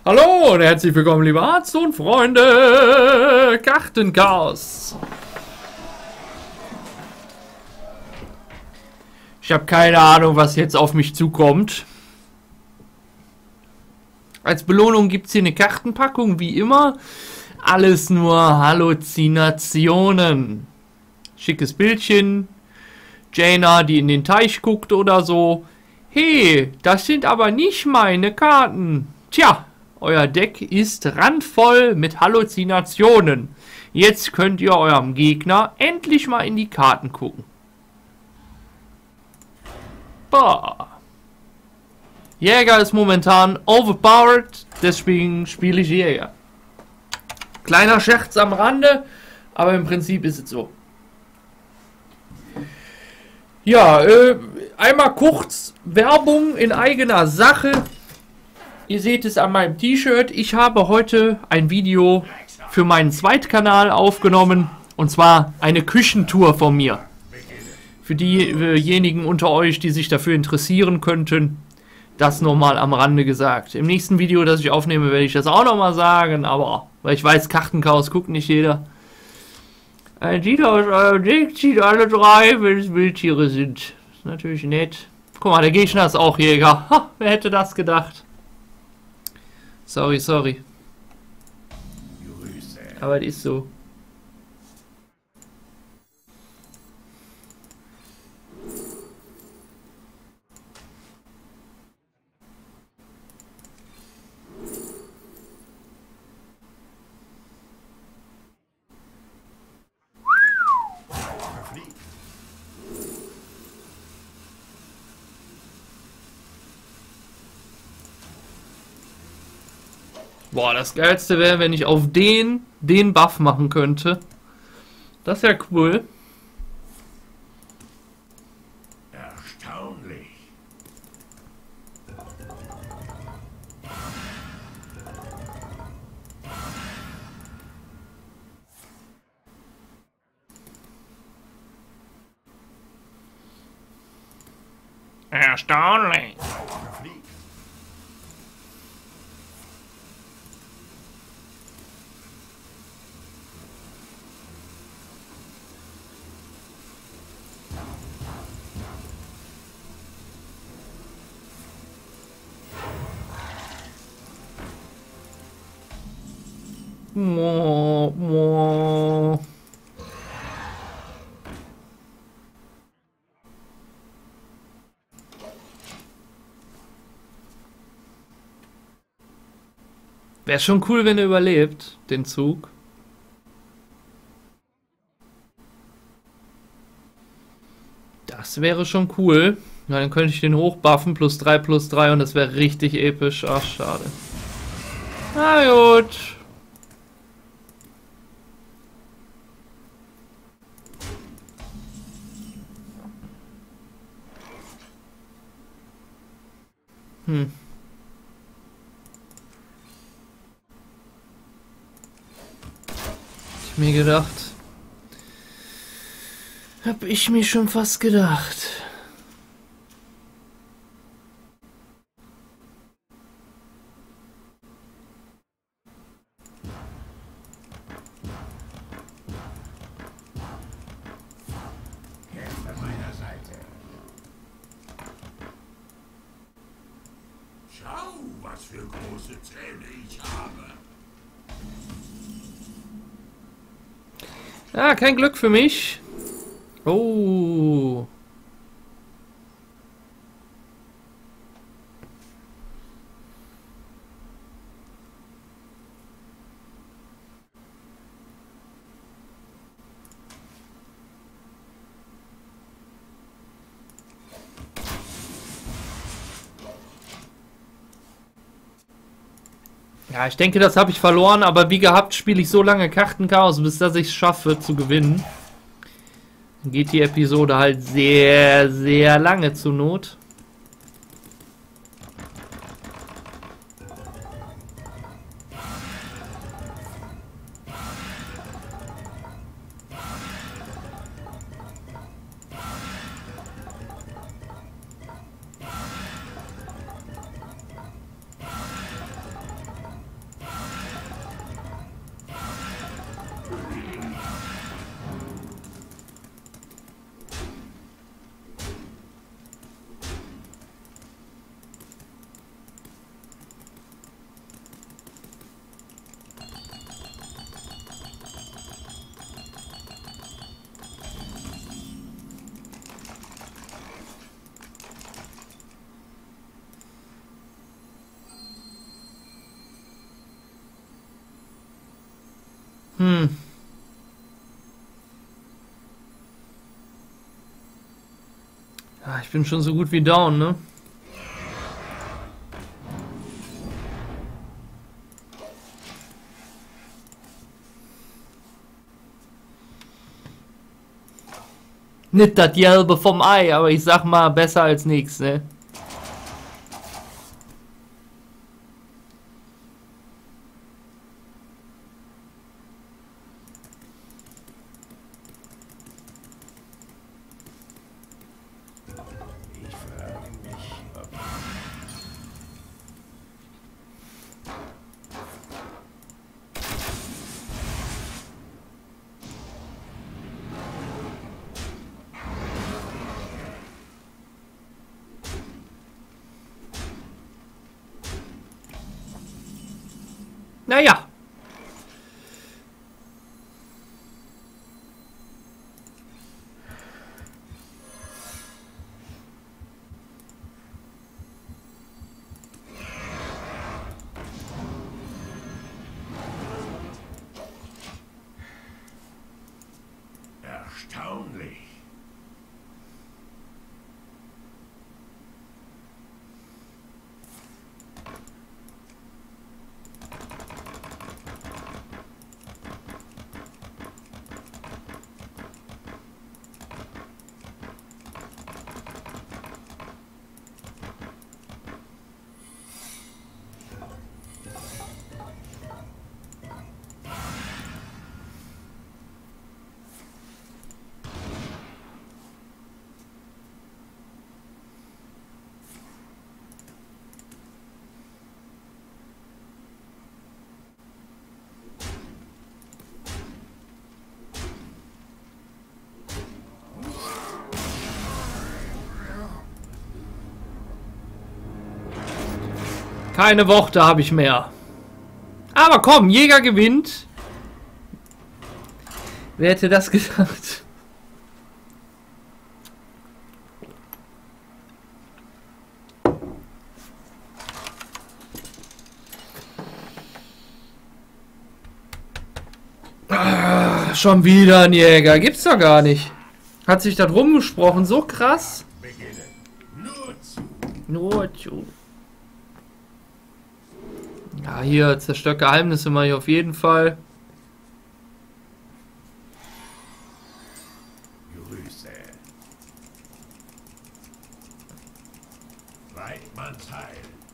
Hallo und herzlich willkommen, liebe Arzt und Freunde! Kartenchaos! Ich habe keine Ahnung, was jetzt auf mich zukommt. Als Belohnung gibt es hier eine Kartenpackung, wie immer. Alles nur Halluzinationen. Schickes Bildchen. Jaina, die in den Teich guckt oder so. Hey, das sind aber nicht meine Karten. Tja, euer Deck ist randvoll mit Halluzinationen. Jetzt könnt ihr eurem Gegner endlich mal in die Karten gucken. Bah. Jäger ist momentan overpowered, deswegen spiele ich Jäger. Kleiner Scherz am Rande, aber im Prinzip ist es so. Ja, einmal kurz Werbung in eigener Sache. Ihr seht es an meinem T-Shirt. Ich habe heute ein Video für meinen Zweitkanal aufgenommen. Und zwar eine Küchentour von mir. Für diejenigen unter euch, die sich dafür interessieren könnten, das nochmal am Rande gesagt. Im nächsten Video, das ich aufnehme, werde ich das auch nochmal sagen. Aber, weil ich weiß, Kartenchaos guckt nicht jeder. Ein Lied aus eurem Deck zieht alle drei, wenn es Wildtiere sind. Ist natürlich nett. Guck mal, der Gegner ist auch Jäger. Ha, wer hätte das gedacht? Sorry. Aber es ist so. Boah, das Geilste wäre, wenn ich auf den Buff machen könnte. Das wäre cool. Erstaunlich. Erstaunlich. Wäre schon cool, wenn er überlebt, den Zug. Das wäre schon cool. Ja, dann könnte ich den hochbuffen, +3/+3 und das wäre richtig episch. Ach, schade. Na gut. Ich mir gedacht. Hab ich mir schon fast gedacht. Kämpfe meiner Seite. Schau, was für große Zähne ich habe. Ah, kein Glück für mich. Oh. Ja, ich denke, das habe ich verloren, aber wie gehabt spiele ich so lange Kartenchaos, bis dass ich es schaffe zu gewinnen. Dann geht die Episode halt sehr, sehr lange zur Not. Ah, ich bin schon so gut wie down, ne? Nicht das Gelbe vom Ei, aber ich sag mal, besser als nichts, ne? Ich frage mich, ob... Naja. Erstaunlich. Keine Worte habe ich mehr. Aber komm, Jäger gewinnt. Wer hätte das gedacht? Ah, schon wieder ein Jäger. Gibt's doch gar nicht. Hat sich das rumgesprochen. So krass. Nur zu. Ja, hier, zerstört Geheimnisse mache ich auf jeden Fall. Grüße. Weidmanns Heil.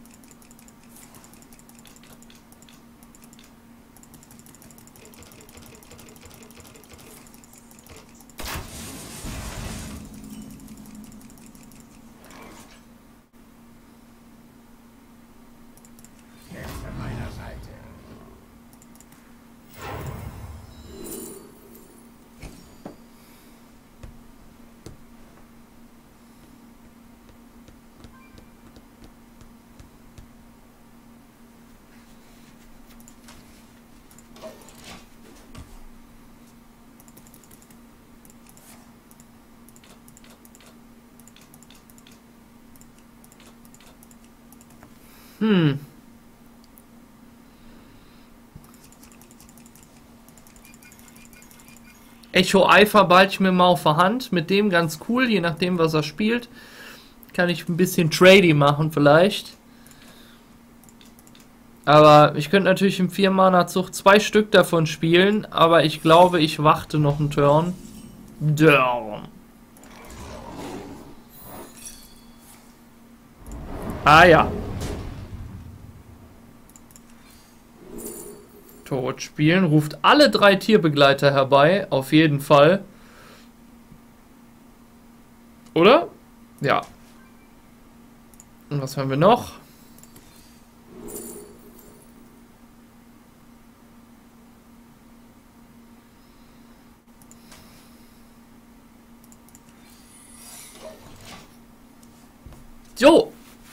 Kämpfe meiner Seite. Echo Eifer behalte ich mir mal auf der Hand. Mit dem ganz cool, je nachdem, was er spielt. Kann ich ein bisschen Trady machen vielleicht. Aber ich könnte natürlich im 4-Mana-Zug 2 Stück davon spielen. Aber ich glaube, ich warte noch einen Turn. Turn. Ah ja. Tot spielen. Ruft alle 3 Tierbegleiter herbei. Auf jeden Fall. Oder? Ja. Und was haben wir noch? So.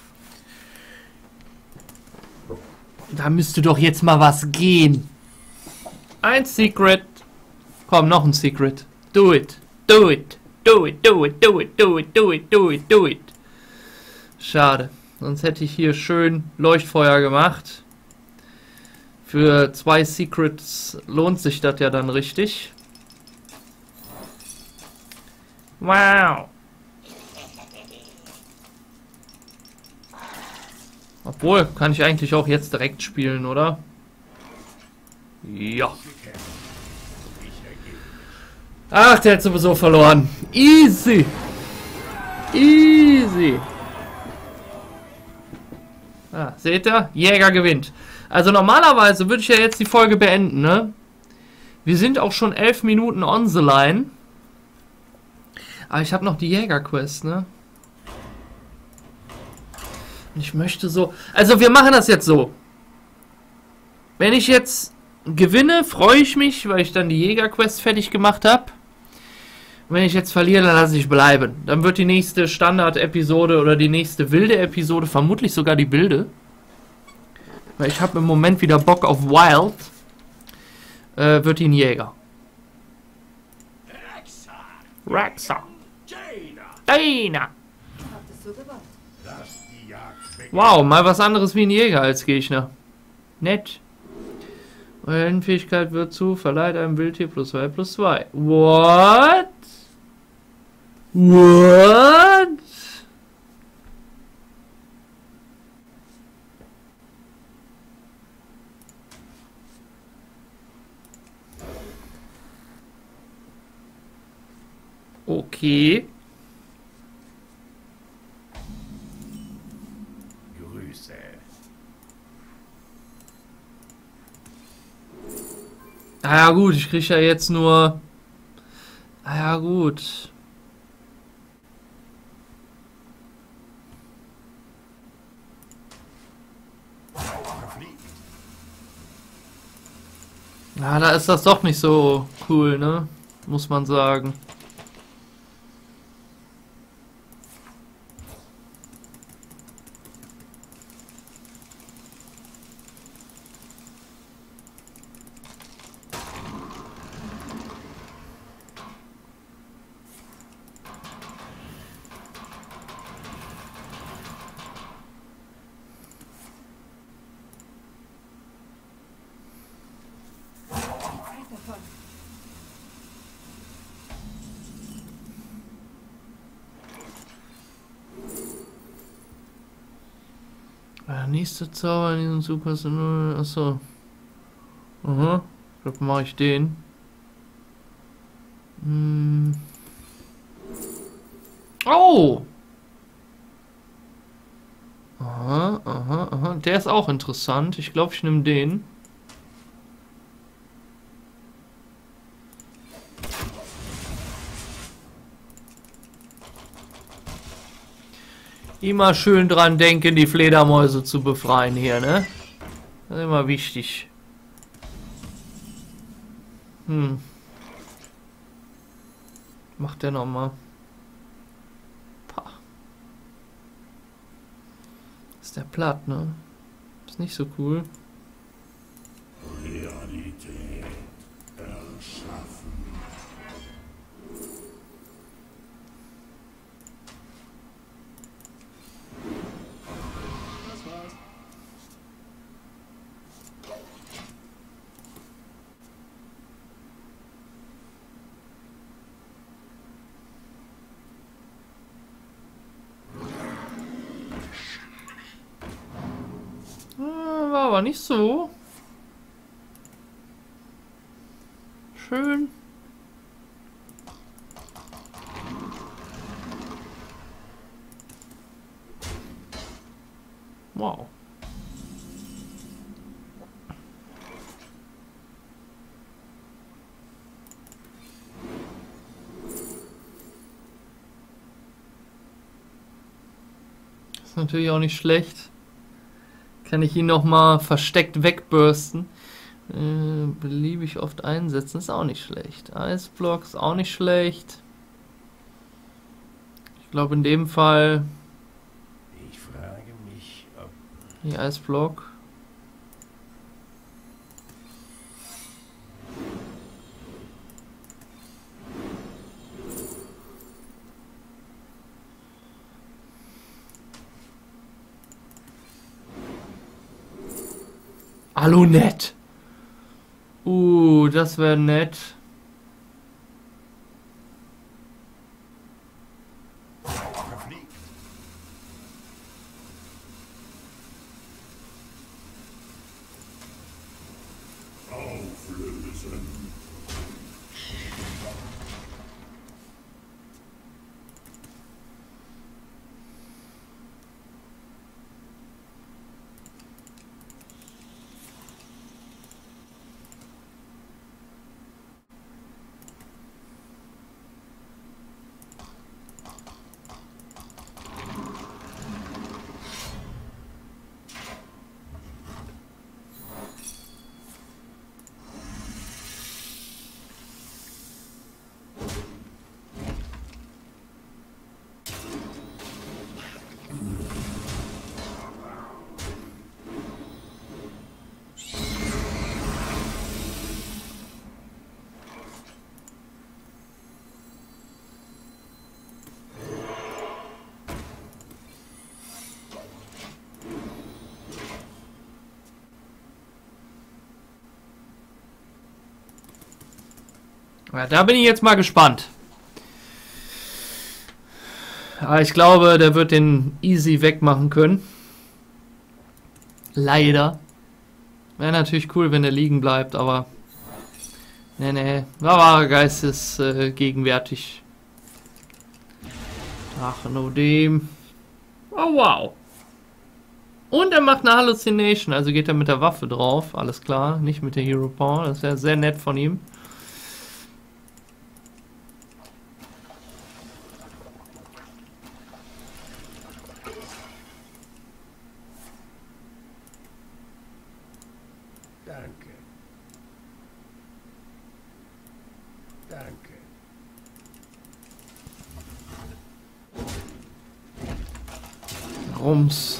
Da müsste doch jetzt mal was gehen. Ein Secret. Komm, noch ein Secret. Do it. Do it. Do it. Do it. Do it. Do it. Do it. Do it. Do it. Schade. Sonst hätte ich hier schön Leuchtfeuer gemacht. Für 2 Secrets lohnt sich das ja dann richtig. Wow. Obwohl, kann ich eigentlich auch jetzt direkt spielen, oder? Ja. Ach, der hat sowieso verloren. Easy. Easy. Ah, seht ihr? Jäger gewinnt. Also normalerweise würde ich ja jetzt die Folge beenden, ne? Wir sind auch schon 11 Minuten on the line. Aber ich habe noch die Jäger-Quest, ne? Ich möchte so... Also wir machen das jetzt so. Wenn ich jetzt gewinne, freue ich mich, weil ich dann die Jäger-Quest fertig gemacht habe. Wenn ich jetzt verliere, dann lasse ich bleiben. Dann wird die nächste Standard-Episode oder die nächste wilde Episode, vermutlich sogar die wilde. Weil ich habe im Moment wieder Bock auf Wild. Wird die ein Jäger. Rexa. Dana. Wow, mal was anderes wie ein Jäger als Gegner. Nett. Eure Fähigkeit wird zu, verleiht einem Wildtier +2/+2. What? What? Okay. Grüße. Ah ja gut, ich kriege ja jetzt nur... Ah ja gut. Ja, da ist das doch nicht so cool, ne? Muss man sagen. Nächste Zauber in diesem Super... Achso. Aha. Ich glaube, mache ich den. Oh! Aha, aha, aha. Der ist auch interessant. Ich glaube, ich nehme den. Immer schön dran denken, die Fledermäuse zu befreien hier, ne? Das ist immer wichtig. Macht der nochmal. Ist der platt, ne? Ist nicht so cool. Realität erschaffen. War aber nicht so schön. Wow. Ist natürlich auch nicht schlecht. Kann ich ihn noch mal versteckt wegbürsten. Beliebig oft einsetzen, ist auch nicht schlecht. Eisblock ist auch nicht schlecht. Ich glaube in dem Fall... Ich frage mich, ob... Die Eisblock. Alunet. Das wäre nett. Verfliegt. Auflösen. Ja, da bin ich jetzt mal gespannt. Aber ich glaube, der wird den easy wegmachen können. Leider. Wäre natürlich cool, wenn er liegen bleibt, aber... Nee. Wahre Geist ist gegenwärtig. Drachenodem. Oh, wow. Und er macht eine Hallucination, also geht er mit der Waffe drauf. Alles klar, nicht mit der Hero Power. Das ist ja sehr nett von ihm. Danke. Danke. Rums.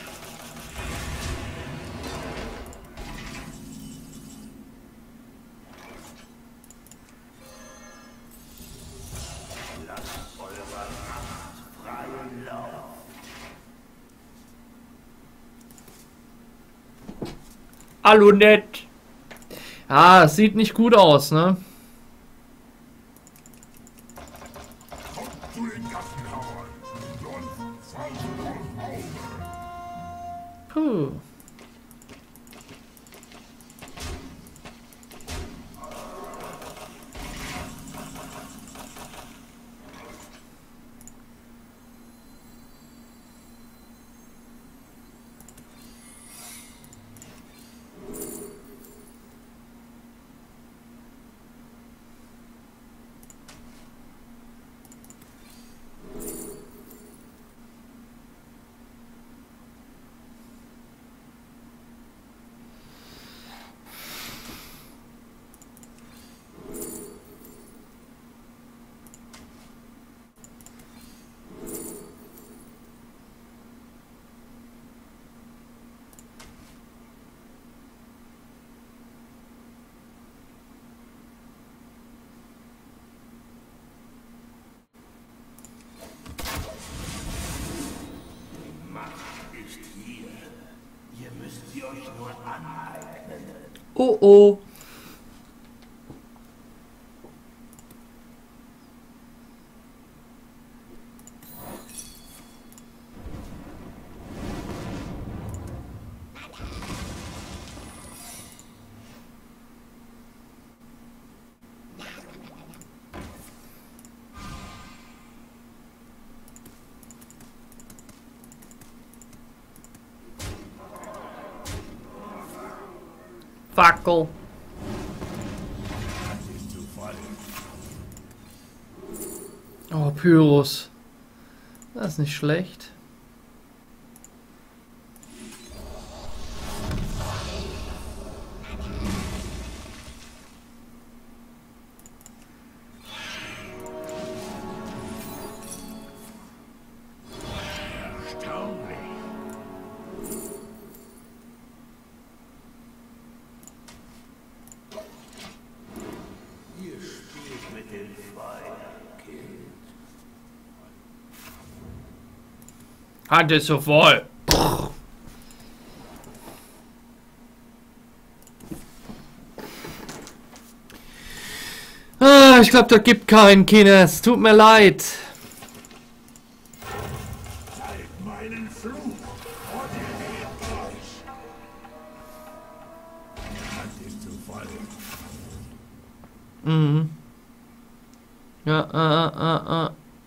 Lasst eurer Macht freien Lauf. Alunett. Ah, es sieht nicht gut aus, ne? Kommt zu den Gassenhauern. Sonst fallen wir Auge. Puh. Ist hier. Ihr müsst sie euch nur aneignen. Oh oh. Fackel. Oh, Pyrrhus. Das ist nicht schlecht. Ihr spielt mit dem Feuer, Kind. Hat es so voll. Ich glaube, das gibt keinen Kines. Tut mir leid. Zeigt meinen Fluch und ihr seht euch. Das ist zu voll. Mhm. Ja,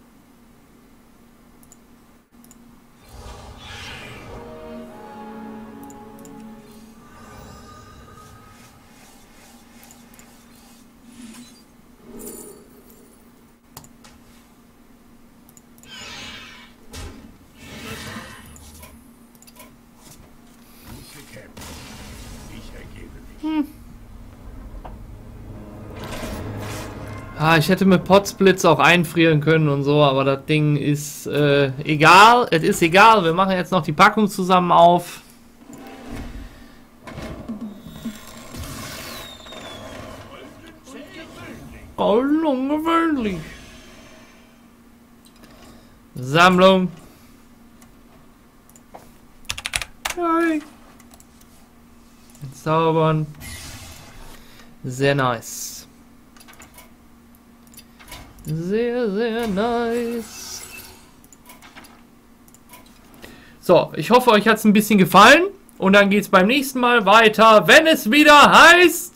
Ich ergebe mich. Ich hätte mit Potsblitz auch einfrieren können und so, aber das Ding ist egal. Es ist egal. Wir machen jetzt noch die Packung zusammen auf. Ungewöhnlich. Sammlung. Hey. Zaubern. Sehr nice. Sehr, sehr nice. So, ich hoffe, euch hat es ein bisschen gefallen. Und dann geht es beim nächsten Mal weiter, wenn es wieder heißt...